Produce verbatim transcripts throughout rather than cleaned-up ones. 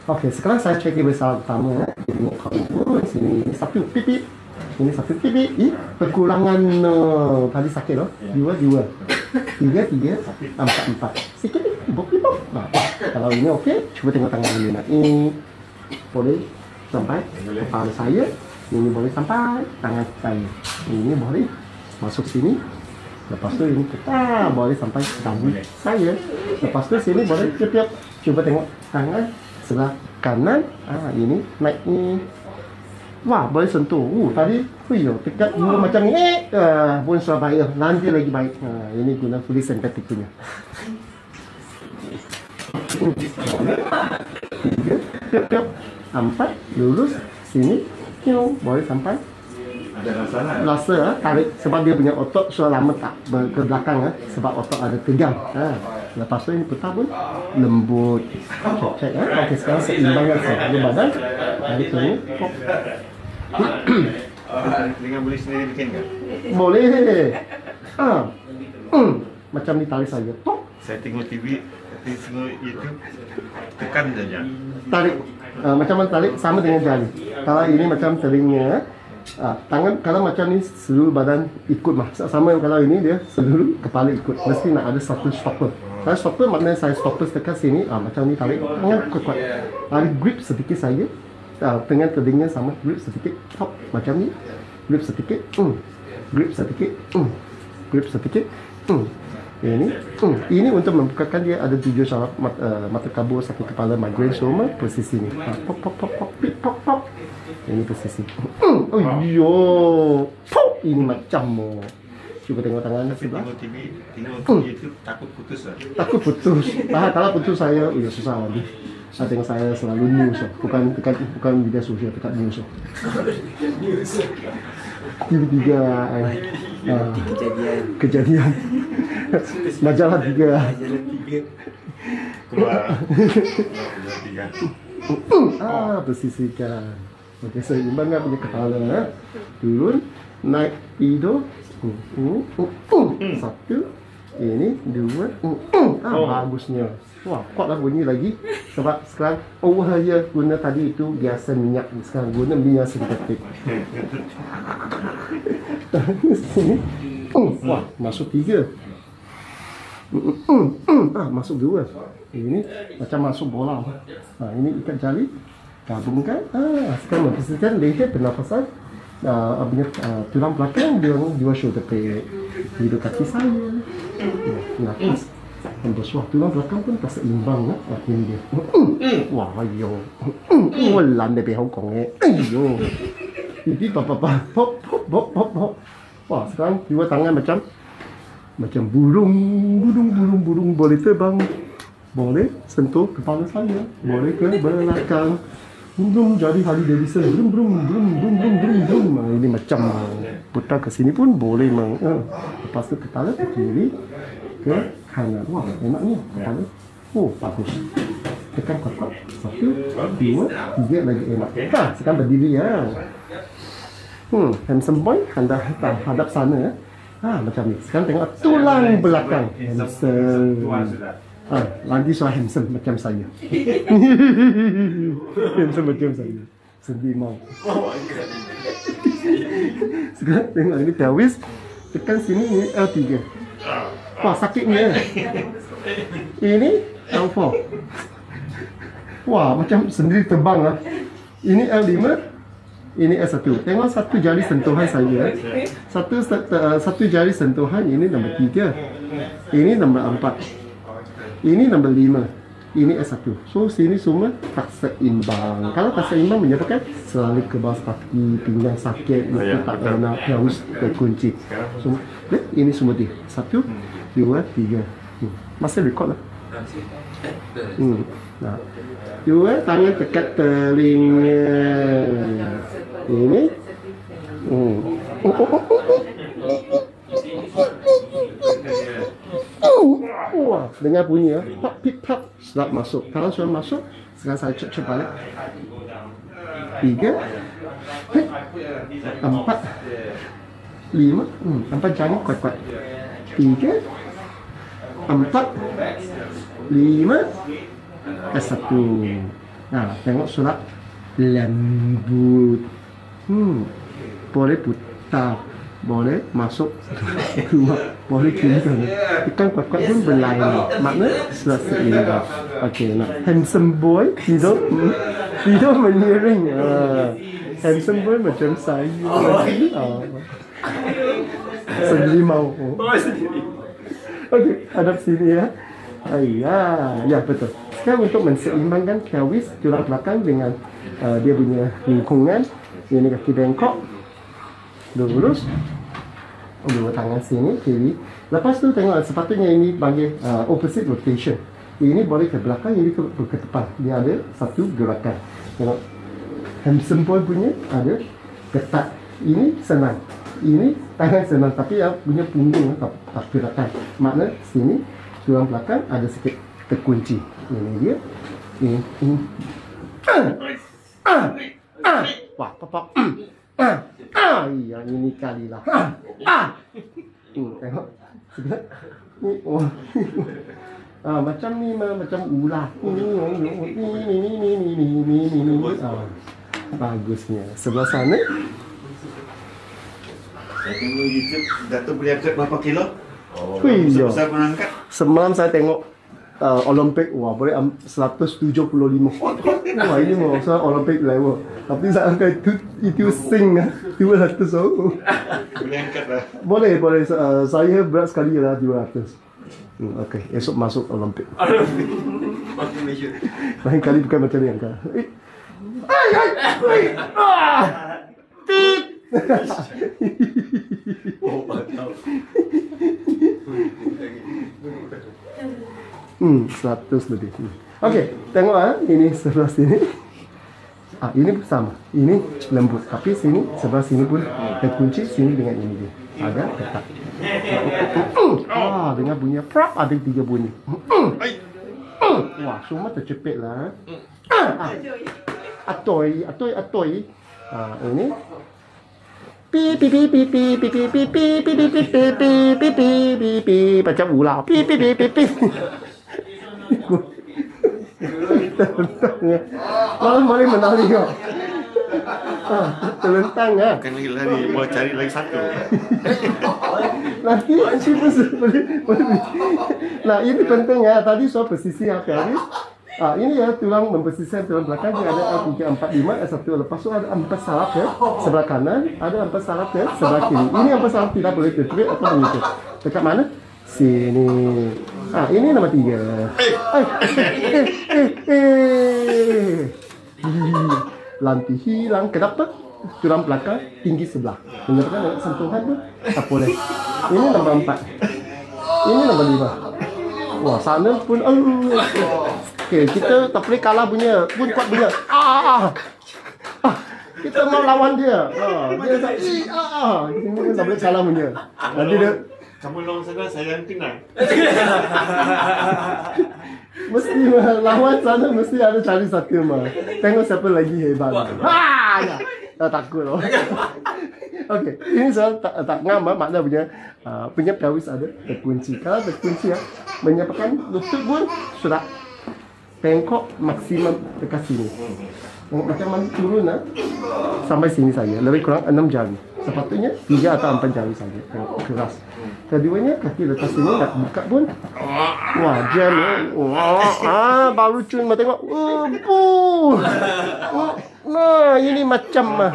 Oke, sekarang saya cek bersama pertama. Ini oh, sini satu pipi. Ini satu pipi. Ih, kekurangan no. Tadi sakit loh. Dua, dua. Tiga, tiga. Empat, empat. Sikit ni. Bok, bok. Nah, kalau ini oke, coba tengok tangan ini. Nah, ini boleh sampai kepala saya. Ini boleh sampai tangan saya. Ini boleh masuk sini. Lepas tu ini kita boleh sampai dagu saya. Lepas tu sini boleh tiap-tiap. Coba tengok tangan sebelah kanan. Ah, ini naik ni. Wah, boleh sentuh. Uh, tadi, huyo, dekat dulu macam ni. Ah, pun Surabaya. Nanti lagi baik. Ah, ini guna fully synthetic punya. Tiga, tiap-tiap. Empat, lurus. Sini. Kiu, boleh sampai. Ada rasa lah. Rasa, ah, tarik. Sebab dia punya otot sudah lama tak ke belakang. Ah, sebab otot ada tegang. Ah. Lepas tu ini putar pun lembut. Cek, cek. Ah. Okey, sekarang seimbangkan saya badan. Tarik ke ni. Pop. Dengan boleh sendiri bikin kan? Boleh. Ah. Hmm. Macam ni tarik saja. Pop. Saya tengok T V, tengok YouTube, tekan saja. Tarik. Ah, macam mana tarik sama dengan jari. Kalau ini macam telinga. Ah, tangan kalau macam ni seluruh badan ikut mah. Sama kalau ini dia seluruh kepala ikut. Mesti nak ada satu stopper. Kalau stopper maknanya saya stopper dekat sini. Ah, macam ni tarik. Tangan kuat-kuat. Tarik grip sedikit saja. Ah, dengan telinga sama grip sedikit. Hop, macam ni. Grip sedikit. Hmm. Grip sedikit. Hmm. Grip sedikit. Hmm. Ini. Hmm. Ini untuk membukakan dia ada tujuh syaraf mata, uh, mata kabur, sakit kepala, migraine, semua posisi ni. Ah, pop pop pop pop pip, pop pop. Ini posisi. Hmm. Oh yo. Pop. Ini macam mo. Cuba tengok tangan sebelah. Tengok T V, tengok YouTube, takut putus lah. Takut putus. Ah, kalau putus saya, ya susah lagi. Saya tengok saya selalu news, oh. bukan bukan bukan media sosial, dekat news. Oh. Tiga-tiga eh, uh, kejadian kejadian majalah tiga. Majalah tiga. Keluar. Keluar tiga. Ah, bersisihkan. Okey, seimbangkan punya kepala. Eh. Turun, naik, tidur. Uh, uh, uh, uh. Satu. Ini dua. Uh, uh. Ah, oh. Bagusnya. Wah, kuatlah bunyi lagi. Sebab sekarang over ya guna tadi itu biasa minyak. Sekarang guna minyak sintetik. Sini. Uh, wah, masuk tiga. Uh, uh, uh. Ah, masuk dua. Ini macam masuk bola. Ah, ini ikat jari. Gabungkan. Ah, sekarang mempersihkan leher pernafasan. Uh, uh, tulang belakang dia dua shoulder pad. Hidup kaki saya. Nafas. Hembus. Wah, tulang belakang pun tak seimbang lah. Wah, ini dia. Wah, ayo. Wah, lan dari Hong Kong eh. Ayo. Jadi papa-papa. Pop, pop, pop, pop, pop. Wah, sekarang dua tangan macam macam burung, burung, burung, burung boleh terbang. Boleh sentuh kepala saya. Boleh ke belakang. Brum jadi Harley Davidson. Brum brum brum brum brum brum brum. Nah, ini macam putar ke sini pun boleh mang. Uh. Lepas tu kepala ke kiri ke kanan. Wah, enaknya kepala. Oh, bagus. Tekan kuat-kuat. Satu, dua, tiga lagi enak. Ha, sekarang berdiri ya. Hmm, handsome boy, anda hadap sana. Ha, macam ni. Sekarang tengok tulang belakang. Handsome. Ah, lagi soal handsome macam saya. Handsome macam saya. Sedih mau. Sekarang tengok ini pelvis. Tekan sini ini L tiga. Wah, sakitnya. Ini L empat. Wah, macam sendiri terbang lah. Ini L lima. Ini L satu. Tengok satu jari sentuhan saya. Satu satu jari sentuhan ini nombor tiga. Ini nombor empat. Ini nombor lima. Ini S satu. So, sini semua tak seimbang. Kalau tak seimbang menyebabkan selalu kebas kaki, pinggang sakit, lutut tak enak, haus terkunci. So, ini semua dia. Satu, dua, tiga. Hmm. Masih record lah. Hmm. Nah. Dua, tangan dekat telinga. Ini. Hmm. Oh, oh, oh, oh. Wah, dengar bunyi ya. Pop, pip, pop. Sedap masuk. Kalau sudah masuk, sekarang saya cek-cek balik. Tiga. Hei. Empat. Lima. Hmm, empat jari kuat-kuat. Tiga. Empat. Lima. S satu. Nah, tengok surat lembut. Hmm. Boleh putar, boleh masuk keluar, boleh kiri kanan. Ikan kuat-kuat pun berlainan. Makna surat seimbang. Okey, nak handsome boy tidur, hmm, tidur menyiring. Ah. Handsome boy macam saya lagi. Ah. Selimau. Okey, hadap sini ya. Ayya, ya betul. Sekarang untuk menseimbangkan pelvis tulang belakang dengan uh, dia punya lingkungan. Ini kaki bengkok, lurus, dua tangan sini kiri. Lepas tu tengok sepatutnya ini panggil uh, opposite rotation. Ini boleh ke belakang, ini ke, ke depan. Dia ada satu gerakan. Tengok handsome boy punya ada ketat. Ini senang. Ini tangan senang, tapi yang punya punggung tak, tak gerakan. Makna sini tulang belakang ada sikit terkunci. Ini dia. Ini. ini. Ah, ah, ah. Wah, papa. Ah, ah. Yang ini kalilah. Ah, ah. Hmm, tengok. Ni, oh. Ah, macam ni macam ular. Ni ni ni ni ni ni ni ni ni. Ah. Bagusnya. Sebelah sana. Saya tengok YouTube, Dato' boleh angkat berapa kilo? Oh, Wih, besar pun angkat. semalam saya tengok uh, Olimpik, wah boleh um, seratus tujuh puluh lima. Wah ini mau saya Olimpik level. Tapi saya angkat itu itu sing dua ratus. Oh. Boleh angkat lah. Boleh, boleh. Uh, saya berat sekali lah dua ratus. Hmm, Okey, esok masuk Olimpik. Lain kali bukan macam ni angkat. Eh. Ai ai. ai. Ah. Tit. Hmm, seratus lebih. Okey, tengok ah, ini sebelah sini. Ah, ini sama. Ini lembut, tapi sini sebelah sini pun terkunci, sini dengan ini dia. Agak ketat. Ah, dengan bunyi prap ada tiga bunyi. Wah, semua tercepit lah. Ah, atoy, atoy, atoy. Ah, ini pi pi pi pi pi pi pi pi pi pi pi pi pi pi pi pi pi macam ular. Pi pi pi pi pi. Malam boleh menari kau. Ah, terlentang ah. Bukan lagi lari, mau cari lagi satu. Nanti nanti boleh boleh. Nah, ini penting ya. Tadi soal posisi yang habis. Ah, ini ya tulang mempersisihkan tulang belakang dia ada A tiga empat lima S satu. Lepas tu ada empat saraf ya sebelah kanan, ada empat saraf ya sebelah kiri. Ini empat saraf tidak boleh tertutup atau mengikut. Dekat mana? Sini. Ah, ini nombor tiga. Eh, eh, eh, eh. Lanti hilang. Kenapa? Tulang belakang tinggi sebelah. Menyebabkan dengan sentuhan tu tak boleh. Ini nombor empat. Ini nombor lima. Wah, sana pun. Oh. Okey, kita tak boleh kalah punya, pun kuat punya. Ah, ah, kita mau lawan dia. Ah, dia tak, ah, ah, kita pun tak boleh kalah punya. Nanti dia Kamu lawan sana, saya yang tinggal. mesti lawan sana mesti ada cari satu mah. Tengok siapa lagi hebat. Ha, ya. Tak takut loh. Okey, ini soal tak, tak ngam makna punya uh, punya pelvis ada terkunci. Kalau terkunci ya, menyebabkan lutut pun sudah bengkok maksimum dekat sini. Macam mana turun lah, sampai sini saja. Lebih kurang enam jari. Sepatutnya tiga atau empat jari saja. Keras. Keduanya kaki letak sini nak buka pun. Wah, jam ya. Wah, ah, baru cun mah tengok. Uh, puh. Nah, ini macam mah.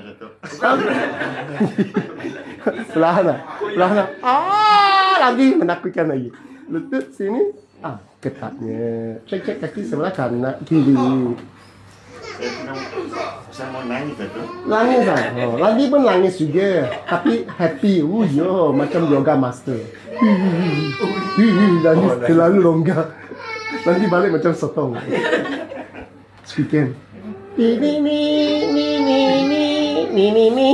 Perlahan lah. Perlahan lah. Ah, lagi menakutkan lagi. Lutut sini. Ah, ketatnya. Cek-cek kaki sebelah kanan, kiri. Saya mau nangis tu. Nangis lah. Oh, lagi pun nangis juga. Tapi happy. Uh, yo, macam yoga master. Nangis terlalu longgar. Nanti balik macam sotong. Speaking. Ini ni ni ni ni ni ni ni.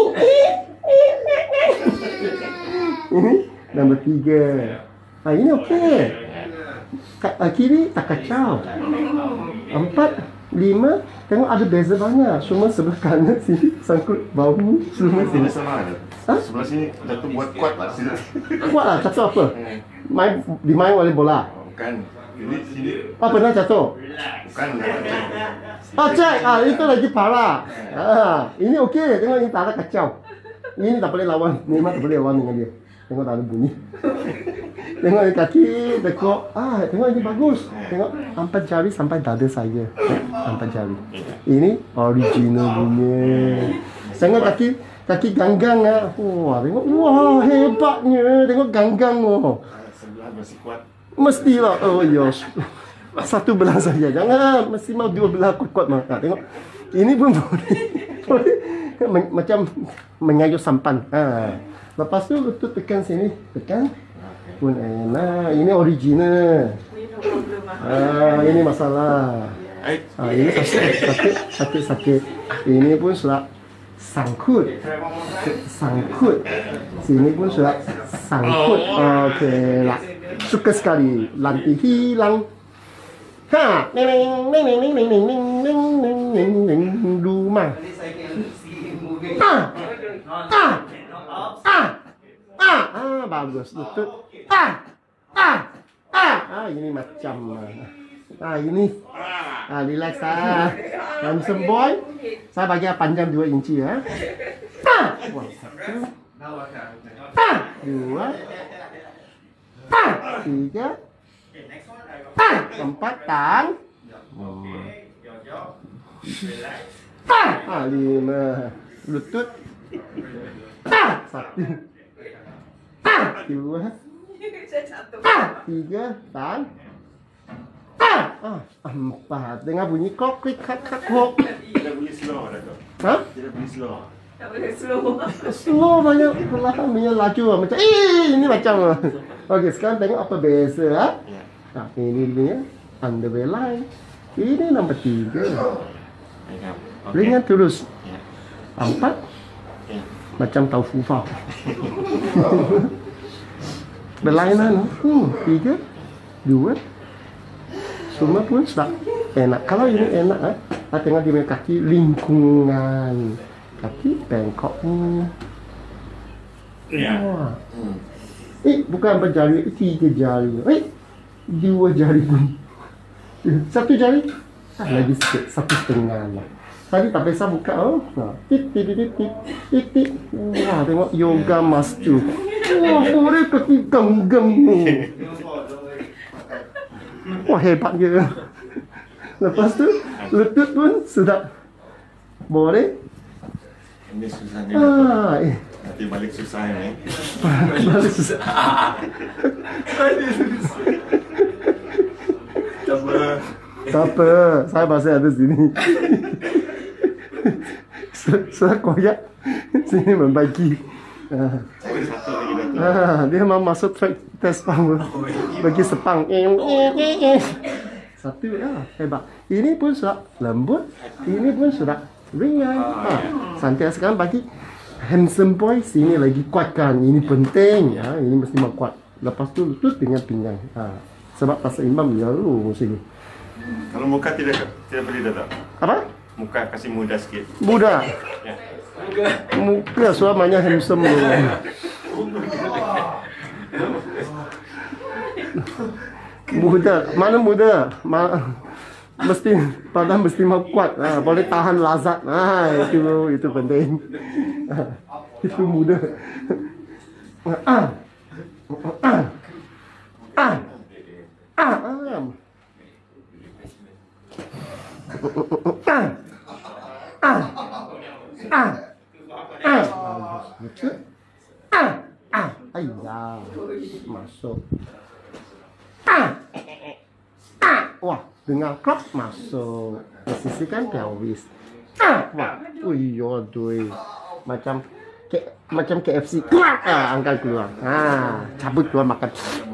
Ini nombor tiga. Ah, ini okey. Kiri tak kacau. Empat, lima, tengok ada beza banyak. Semua sebelah kanan sini sangkut bau, semua sini. Sama ada. Ha? Sebelah sini Dato' buat kuat lah sini. Kuat lah, cakap apa? Main dimain oleh bola. Bukan. Ini sini. Oh, pernah jatuh? Bukan. Oh, cek. Ah, itu lagi parah. Ah, ini okey. Tengok ini tak ada kacau. Ini tak boleh lawan. Memang tak boleh lawan dengan dia. Tengok tak ada bunyi. Tengok ni kaki, tengok. Ah, tengok ini bagus. Tengok empat jari sampai dada saya. Eh, empat jari. Ini original punya. Tengok kaki, kaki ganggang ah. Wah, tengok. Wah, hebatnya. Tengok ganggang oh. Sebelah masih kuat. Mestilah. Oh, yos. Satu belah saja. Jangan mesti mau dua belah kuat-kuat mah. Nah, tengok. Ini pun boleh. Boleh. Men- macam mengayuh sampan. Ha. Lepas tu lutut tekan sini. Tekan. Pun enak. Ini original. Ah, ini masalah. Ah, ini sakit, sakit, sakit, sakit. Ini pun sudah sangkut. Sangkut. Sini pun sudah sangkut. Okey lah. Suka sekali. Lanti hilang. Ha, neng neng neng neng neng neng neng neng neng neng neng rumah. Ah, ah, ah, ah, ah, bagus lutut. Ah, ah, ah, ah, ini macam ah, ini, ah, relax ah, handsome boy. Saya bagi panjang dua inci ya. Ah, wah, satu, ah, dua, ah, tiga. Ah, empat tang. Ah, ah, lima. Lutut. Ah, satu. Ah, dua. Ah, tiga tang. Ah, ah, empat. Dengar bunyi kok klik kak kak kok. Tidak boleh slow ada tu. Hah? Tidak boleh slow. Tak boleh slow. Slow banyak perlahan punya laju macam eh ini macam. Okey, sekarang tengok apa biasa ah. Ya. Nah, ini dia underwear line. Ini nombor tiga. Baik. Ringan terus. Ya. Empat. Ya. Macam tahu fufa. Berlainan. Hmm, tiga. Dua. Semua pun sudah enak. Kalau ini enak ah, ah tengok dia punya kaki lingkungan. Kaki bengkok ni. Ya. Wah. Hmm. Eh, bukan empat jari, tiga jari. Eh, dua jari pun. Satu jari. Ah, lagi sikit, satu setengah lah. Tadi tak biasa buka oh. Nah, tit tit tit tit tit tit. Wah, tengok yoga master. Wah, boleh kaki ganggang ni. Wah, hebat dia. Lepas tu, lutut pun sudah boleh. Ini susah ni. Ah, eh. Nanti balik susah ni. Balik susah. Coba. Tak apa, saya masih ada sini. Saya koyak sini membagi. Ah. Cari satu lagi dah tu. Ah, dia mau masuk track test power. Bagi sepang. Eh, eh, eh, eh. Satu lah, hebat. Ini pun sudah lembut. Ini pun sudah ringan. Ah, santai sekarang bagi handsome boy sini lagi kuatkan. Ini penting. Ya, ini mesti mau kuat. Lepas tu lutut dengan pinggang. Ah, sebab tak seimbang ya lu sini. Kalau muka tidak tidak boleh dah tak? Apa? Muka kasih muda sikit. Muda. Ya. Muka suamanya handsome lu. Muda, mana muda? Ma mesti badan mesti mau kuat. Ah, boleh tahan lazat. Ah, itu itu penting. Ah, itu muda. Ah. Ah. Ah. Ah. Ah. Ah. Ah. Ah. Ah. Ah. Ah. Ayah. Masuk. Ah. Ah. Wah, dengar klop masuk. Posisikan pelvis. Ah. Wah. Ui, aduh. Macam ke, macam K F C. Ah, angkat keluar. Ah, cabut keluar makan.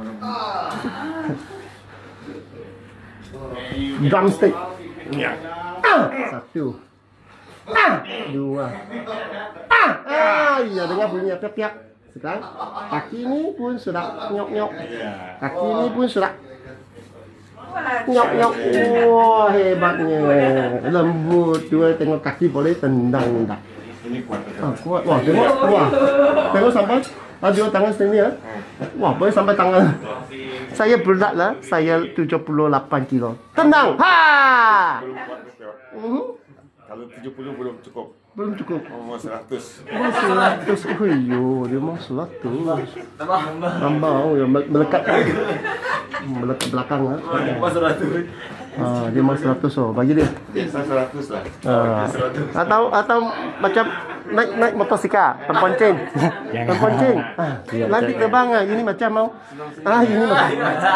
Drumstick. Ya. Ah, satu. Ah, dua. Ah, ah, iya dengar bunyi piak-piak. Sekarang kaki ini pun sudah nyok-nyok. Ya. Kaki ini pun sudah nyok-nyok. Wah, hebatnya. Lembut. Dua tengok kaki boleh tendang tak? Ini kuat. Ah, kuat. Wah, tengok. Wah. Tengok sampai ah, dua tangan sini ya. Wah, boleh sampai tangan Saya beratlah, saya tujuh puluh lapan kilo. Tenang. Ha! Belum kuat betul. Hmm? Kalau tujuh puluh belum cukup. Belum cukup. Oh, seratus. Oh, seratus. Oh, yo, dia mau seratus. Tambah, oh, ya, melekat. Melekat belakang lah. Ah, dia mau seratus, oh, bagi dia. Biasa seratus lah. Ah. Atau atau macam naik naik motosikal, terponceng. Terponceng. Ah, nanti terbang ah. Ini macam mau. Ah, ini macam.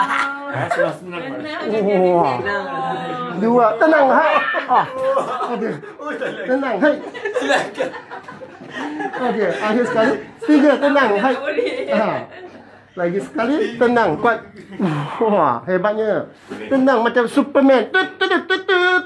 Wah. Dua, tenang, hai. Ah. Okey. Tenang, hai. Okey, akhir sekali. Tiga, tenang, hai. Ah. Lagi sekali, tenang, kuat. Wah, hebatnya. Tenang macam Superman. Tut tut tut tut.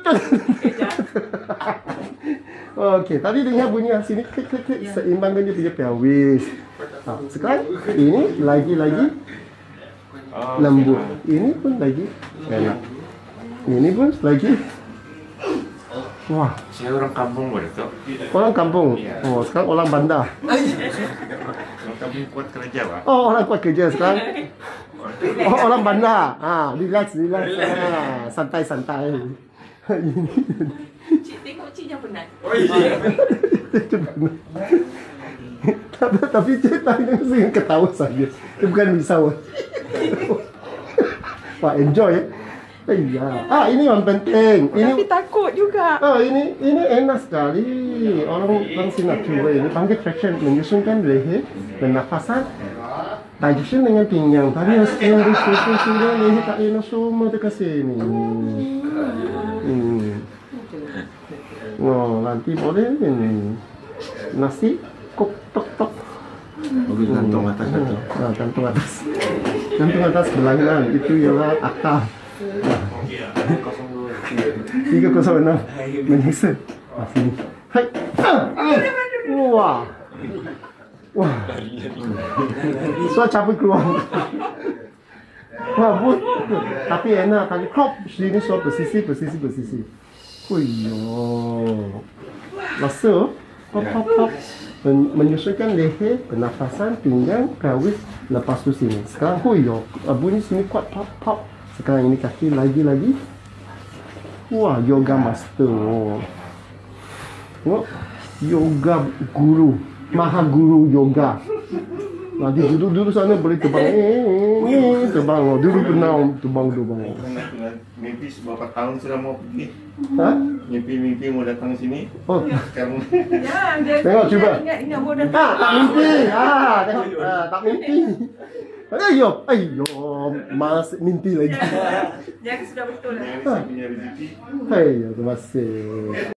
Okey, tadi dengar bunyi sini klik klik klik, seimbangkan dia punya pelvis. Ha, sekarang ini lagi-lagi lembut. Ini pun lagi enak. Ini pun lagi. Wah, Saya orang kampung betul. orang kampung. Oh, sekarang orang bandar. Orang kampung kuat kerja, Pak. Oh, orang kuat kerja sekarang. Oh, orang bandar. Ah, relax, relax. Ah, santai, santai. Ini. Cik tengok cik yang penat. tapi, tapi cerita ini mesti ketawa saja. Dia bukan risau. Wah, enjoy ya. Iya. Ah, ini yang penting. Ini Tapi takut juga. oh, ini ini enak sekali. Orang orang Singapura ini panggil traction, menyusunkan leher, pernafasan, digestion dengan pinggang. Tadi yang yang disusun sudah leher tak enak semua dekat sini. Hmm. Oh, nanti boleh ini nasi kok tok tok. Mobil gantung atas gantung. Nah, gantung atas. Gantung atas belakang itu ialah akar. tiga kosong enam menyiksa. Ah, sini. Hai. Ah, ah. Wah. Wah. So capek keluar. Wah, but. Tapi enak tadi crop sini so bersisi bersisi bersisi. Huyo. Rasa pop pop pop. Men menyusulkan leher, pernafasan, pinggang, pelvis, lepas tu sini. Sekarang huyo. Bunyi sini kuat pop pop. Sekarang ini kaki lagi-lagi. Wah, yoga master. Oh. Tengok. Yoga guru. Maha guru yoga. Nanti duduk-duduk sana boleh terbang. Eh, eh, terbang. Oh. Dulu pernah terbang-terbang. Mimpi beberapa tahun sudah mau pergi. Ha? Mimpi-mimpi mau datang sini. Oh. Sekarang Ya, dia Tengok, cuba. Ingat, ingat mau Ah, datang. tak mimpi. Ah, tengok. Ah, tak mimpi. Ayo, ayo, malas mimpi lagi. Dia sudah betul lah. saya punya rezeki. Hai, terima kasih.